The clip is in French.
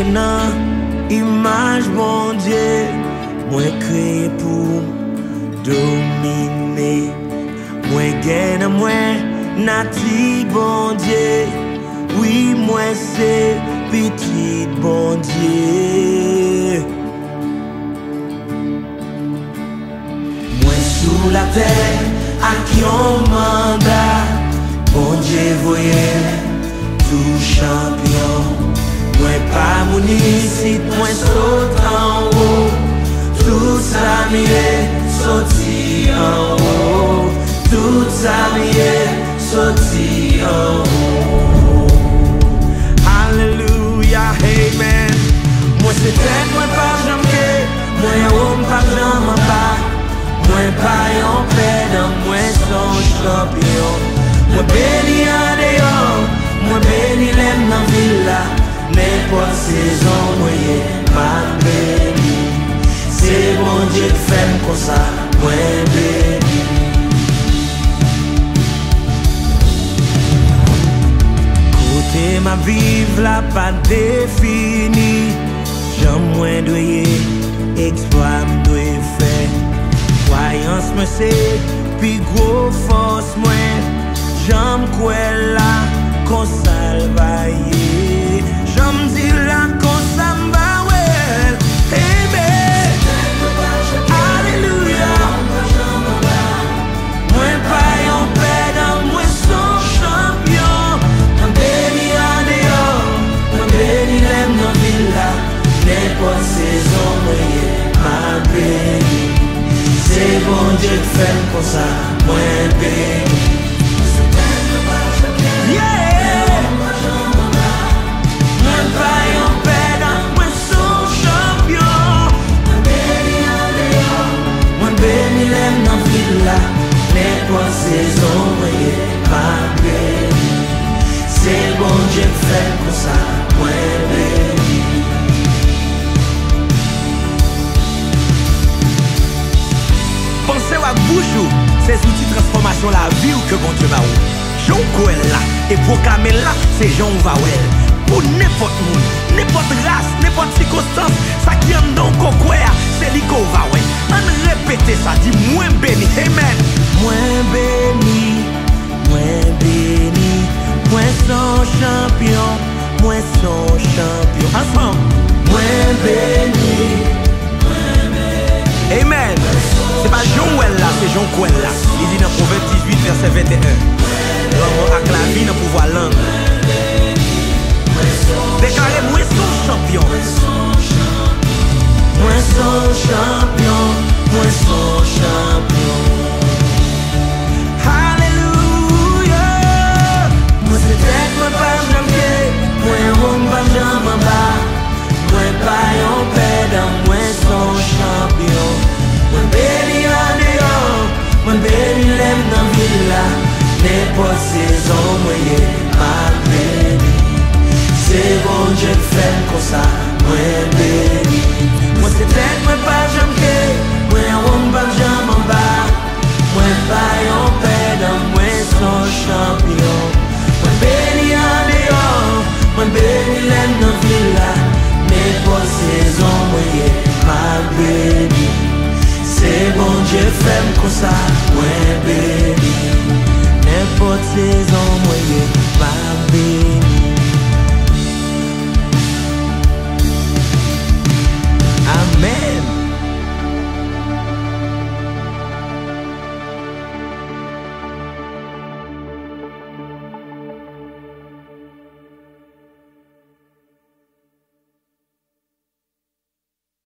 nan image bon Dieu, moi créé pour dominer. Moi gagne moi nati bon Dieu. Oui, moi c'est petit bon Dieu. Moi sous la terre à qui on mandat. Bon Dieu voyait tout champion. Moi pas mon ici, moi saute en haut. Tout ça m'est sorti en haut. Tout ça m'est sorti en haut. Alléluia, amen. Moi c'est tête, moi pas jamais. Moi homme pas jamais pas. Moi pas en peine, moi son champion. Moi béni en dehors, moi béni l'aime dans villa. N'importe saison, moi ma béni. C'est bon Dieu qui fait comme ça, moi béni. Côté ma vive la pas définie. J'aime moins doyer, exploit m'doyer faire. Croyance me c'est, puis gros force moins. J'aime quoi là, qu'on salvaille. J'aime dire là, qu'on s'emballe. Amen. Alléluia. Moi pas en paix dans moi son champion. Moi béni en dehors, moi béni l'aime dans villa. N'importe saison, moi ma béni. C'est bon Dieu qui fait comme ça, moi béni. N'importe saison, ma béni. C'est bon Dieu qui fait comme ça, moi béni. Pensez à bouche, ces outils de transformation la vie ou que bon Dieu va ou. Jean Coel là, et proclamer là, c'est Jean Vawel. Pour n'importe monde, n'importe race, n'importe circonstance, ça qui aime donc quoi, c'est lui qu'on va ouais. On répète ça, dit moins béni, amen. Moins béni, moins son champion, moins son champion. Ensemble, moins béni, amen. C'est pas Jean-Ouel là, c'est Jean Coel là. Il dit dans Proverbe 18, verset 21. L'homme a la vie dans le pouvoir langue. Déclarez moi son champion. Moi son champion. Moi son champion. Alléluia. Moi c'est tête, moi pas jamais. Moi homme pas jamais bas. Moi pas en paix dans moi son champion. Moi béni en dehors. Moi béni l'aime dans villa. N'importe saison, moi ma béni. C'est bon Dieu qui fait comme ça, moi béni. Moi c'est tête, moi pas jamais. Moi homme pas jamais en bas. Moi pas en paix dans moi son champion. Moi béni en dehors. Moi béni l'aime dans villa. N'importe saison, moi ma béni. C'est bon Dieu fait comme ça, moi béni. N'importe saison,